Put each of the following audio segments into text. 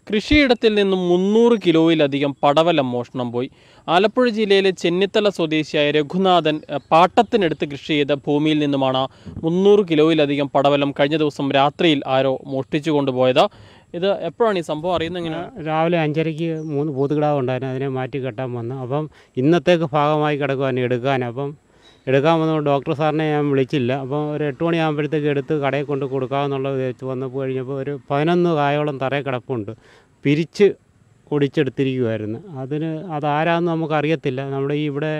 കൃഷിയിടത്തിൽ നിന്നും 300 കിലോയിലധികം പടവലം മോഷണം പോയി. ആലപ്പുഴ ജില്ലയിലെ ചെന്നിത്തല സ്വദേശിയായ രഘുനാഥൻ പാട്ടത്തിനെടുത്ത് കൃഷി ചെയ്ത ഭൂമിയിൽ നിന്നുമാണ് 300 കിലോയിലധികം പടവലം കഴിഞ്ഞ ദിവസം രാത്രിയിൽ ആരോ മോഷ്ടിച്ചു കൊണ്ടുപോയത്. ഇത് എപ്പോഴാണ് ഈ സംഭവം അറിയുന്നത്? എങ്ങനെയാണ്? രാവിലെ 5:30 3 പോത്തുകിടാവ് ഉണ്ടായിരുന്നു, അതിനെ മാറ്റി കെട്ടാൻ വന്നു. അപ്പം ഇന്നത്തേക്ക് ഭാഗമായി കിടക്കുവാൻ എടുക്കാൻ വന്ന ഡോക്ടർ സാറിനെ ഞാൻ വിളിച്ചില്ല. അപ്പോൾ ഒരു 8 മണിയാകുമ്പോഴത്തേക്ക് എടുത്ത് കടയിൽ കൊണ്ട് കൊടുക്കാമെന്നുള്ള വെച്ച് വന്നപ്പോൾ കഴിഞ്ഞപ്പോൾ ഒരു 11 കായോളം തറയിൽ കിടപ്പുണ്ട്. പിരിച്ച് ഒടിച്ചെടുത്തിരിക്കുമായിരുന്നു. അതാരാന്ന് നമുക്കറിയത്തില്ല. നമ്മുടെ ഇവിടെ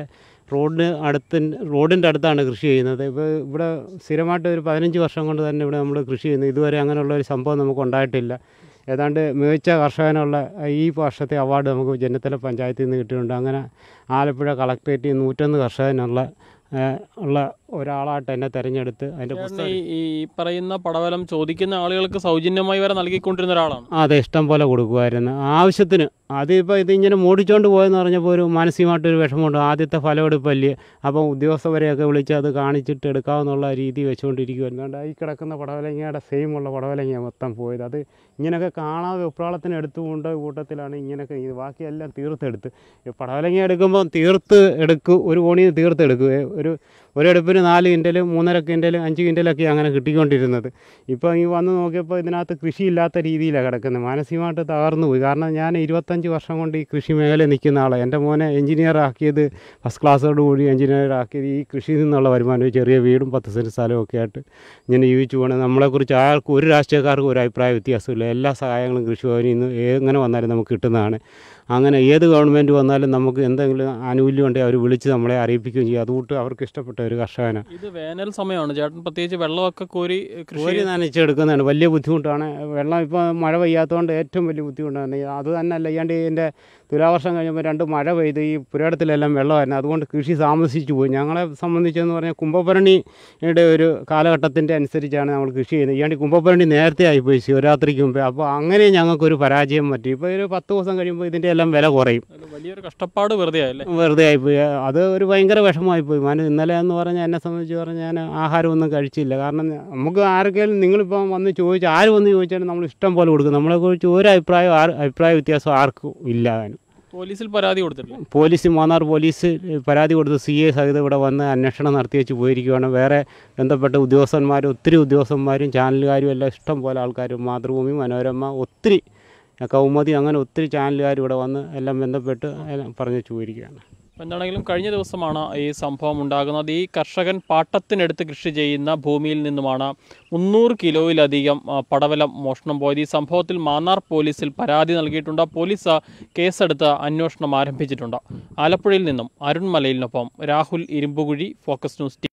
റോഡിൻ്റെ അടുത്താണ് കൃഷി ചെയ്യുന്നത്. ഇപ്പോൾ ഇവിടെ സ്ഥിരമായിട്ട് ഒരു 15 വർഷം കൊണ്ട് തന്നെ ഇവിടെ നമ്മൾ കൃഷി ചെയ്യുന്നത്. ഇതുവരെ അങ്ങനെയുള്ള ഒരു സംഭവം നമുക്ക് ഉണ്ടായിട്ടില്ല. ഏതാണ്ട് മികച്ച കർഷകനുള്ള ഈ വർഷത്തെ അവാർഡ് നമുക്ക് ചെന്നിത്തല പഞ്ചായത്തിൽ നിന്ന് കിട്ടിയിട്ടുണ്ട്. അങ്ങനെ ആലപ്പുഴ കളക്ട്രേറ്റിൽ 101 കർഷകനുള്ള ഒരാളായിട്ട് എന്നെ തിരഞ്ഞെടുത്ത് അതിൻ്റെ പുസ്തകം ഈ പറയുന്ന പടവലം ചോദിക്കുന്ന ആളുകൾക്ക് സൗജന്യമായി വരെ നൽകിക്കൊണ്ടിരുന്ന ഒരാളാണ്. അതെ, ഇഷ്ടം പോലെ കൊടുക്കുമായിരുന്നു ആവശ്യത്തിന്. അതിപ്പോൾ ഇതിങ്ങനെ മോടിച്ചുകൊണ്ട് പോയെന്ന് പറഞ്ഞപ്പോൾ ഒരു മാനസികമായിട്ടൊരു വിഷമമുണ്ട്. ആദ്യത്തെ ഫലമെടുപ്പല്ലേ, അപ്പം ഉദ്യോഗസ്ഥരെയൊക്കെ വിളിച്ച് അത് കാണിച്ചിട്ട് എടുക്കാമെന്നുള്ള രീതി വെച്ചുകൊണ്ടിരിക്കുമായിരുന്നു. അതുകൊണ്ട് ഈ കിടക്കുന്ന പടവലങ്ങയുടെ സെയിമുള്ള പടവലങ്ങ മൊത്തം പോയത്. അത് ഇങ്ങനെയൊക്കെ കാണാതെ ഉപ്രാളത്തിന് എടുത്തുകൊണ്ട് കൂട്ടത്തിലാണ് ഇങ്ങനെയൊക്കെ ബാക്കിയെല്ലാം തീർത്തെടുത്ത്. പടവലങ്ങ എടുക്കുമ്പോൾ ഒരു കോണിയിൽ തീർത്തെടുക്കുക. ഒരെടുപ്പിന് 4 കിൻറ്റൽ 3.5 കിൻറ്റൽ 5 കിൻറ്റലൊക്കെ അങ്ങനെ കിട്ടിക്കൊണ്ടിരുന്നത്. ഇപ്പോൾ ഈ വന്ന് നോക്കിയപ്പോൾ ഇതിനകത്ത് കൃഷിയില്ലാത്ത രീതിയിലാണ് കിടക്കുന്നത്. മാനസികമായിട്ട് തകർന്നു പോയി. കാരണം ഞാൻ 25 വർഷം കൊണ്ട് ഈ കൃഷി മേഖലയിൽ നിൽക്കുന്ന ആളാണ്. എൻ്റെ മോനെ എഞ്ചിനീയർ ആക്കിയത് ഫസ്റ്റ് ക്ലാസ്സോടുകൂടി എഞ്ചിനീയർ ആക്കിയത് ഈ കൃഷിയിൽ നിന്നുള്ള വരുമാനം, ചെറിയ വീടും 10 സെൻറ്റ് സ്ഥലമൊക്കെ ആയിട്ട് ഇങ്ങനെ ജീവിച്ചു പോകണം. നമ്മളെക്കുറിച്ച് ആർക്കും ഒരു രാഷ്ട്രീയക്കാർക്കും ഒരു അഭിപ്രായ വ്യത്യാസമില്ല. എല്ലാ സഹായങ്ങളും കൃഷിഭവനിൽ നിന്ന് എങ്ങനെ വന്നാലും നമുക്ക് കിട്ടുന്നതാണ്. അങ്ങനെ ഏത് ഗവൺമെൻറ് വന്നാലും നമുക്ക് എന്തെങ്കിലും ആനുകൂല്യം ഉണ്ടെങ്കിൽ അവർ വിളിച്ച് നമ്മളെ അറിയിപ്പിക്കുകയും ചെയ്യും. അതുകൊണ്ട് അവർക്ക് ഇഷ്ടപ്പെട്ട ഒരു കർഷകനാണ്. ഇത് വേനൽ സമയമാണ് ചേട്ടൻ, പ്രത്യേകിച്ച് വെള്ളമൊക്കെ കോരി നനച്ചെടുക്കുന്നതാണ്. വലിയ ബുദ്ധിമുട്ടാണ്. വെള്ളം ഇപ്പോൾ മഴ പെയ്യാത്തതുകൊണ്ട് ഏറ്റവും വലിയ ബുദ്ധിമുട്ടാണ്. അത് തന്നെ അല്ല, ഇയാണ്ട് എൻ്റെ തുലാവർഷം കഴിഞ്ഞപ്പോൾ 2 മഴ പെയ്ത് ഈ പുരയിടത്തിലെല്ലാം വെള്ളമായിരുന്നു. അതുകൊണ്ട് കൃഷി താമസിച്ചു പോയി. ഞങ്ങളെ സംബന്ധിച്ചെന്ന് പറഞ്ഞാൽ കുംഭഭരണിയുടെ ഒരു കാലഘട്ടത്തിൻ്റെ അനുസരിച്ചാണ് നമ്മൾ കൃഷി ചെയ്യുന്നത്. ഇയാണ്ട് കുംഭഭരണി നേരത്തെ ആയിപ്പോയി ശിവരാത്രിക്ക് മുമ്പേ. അപ്പോൾ അങ്ങനെ ഞങ്ങൾക്കൊരു പരാജയം പറ്റി. ഇപ്പോൾ ഒരു 10 ദിവസം കഴിയുമ്പോൾ ഇതിൻ്റെ എല്ലാം വില കുറയും. വലിയൊരു കഷ്ടപ്പാട് വെറുതെ ആയിപ്പോയി. അത് ഒരു ഭയങ്കര വിഷമമായിപ്പോയി. ഇന്നലെ എന്ന് പറഞ്ഞാൽ എന്നെ സംബന്ധിച്ച് പറഞ്ഞാൽ ഞാൻ ആഹാരമൊന്നും കഴിച്ചില്ല. കാരണം നമുക്ക് ആർക്കെങ്കിലും നിങ്ങളിപ്പം വന്ന് ചോദിച്ചാൽ ആര് വന്ന് ചോദിച്ചാലും നമ്മൾ ഇഷ്ടം പോലെ കൊടുക്കും. നമ്മളെക്കുറിച്ച് ഒരു അഭിപ്രായ വ്യത്യാസം ആർക്കും ഇല്ല. പോലീസിൽ പരാതി കൊടുത്തിട്ടില്ല. മൂന്നാർ പോലീസ് പരാതി കൊടുത്ത് CA സഹിതം ഇവിടെ വന്ന് അന്വേഷണം നടത്തി വെച്ച് പോയിരിക്കുകയാണ്. വേറെ ബന്ധപ്പെട്ട ഒത്തിരി ഉദ്യോഗസ്ഥന്മാരും ചാനലുകാരും എല്ലാം ഇഷ്ടം പോലെ ആൾക്കാരും, മാതൃഭൂമി, മനോരമ, ഒത്തിരി കൗമുദി, അങ്ങനെ ഒത്തിരി ചാനലുകാർ ഇവിടെ വന്ന് എല്ലാം ബന്ധപ്പെട്ട് പറഞ്ഞു പോയിരിക്കുകയാണ്. എന്താണെങ്കിലും കഴിഞ്ഞ ദിവസമാണ് ഈ സംഭവം ഉണ്ടാകുന്നത്. ഈ കർഷകൻ പാട്ടത്തിനെടുത്ത് കൃഷി ചെയ്യുന്ന ഭൂമിയിൽ നിന്നുമാണ് 300 കിലോയിലധികം പടവലം മോഷണം പോയത്. ഈ സംഭവത്തിൽ മാന്നാർ പോലീസിൽ പരാതി നൽകിയിട്ടുണ്ട്. പോലീസ് കേസെടുത്ത് അന്വേഷണം ആരംഭിച്ചിട്ടുണ്ട്. ആലപ്പുഴയിൽ നിന്നും അരുൺ മലയിലിനൊപ്പം രാഹുൽ ഇരുമ്പുകുഴി, ഫോക്കസ് ന്യൂസ്.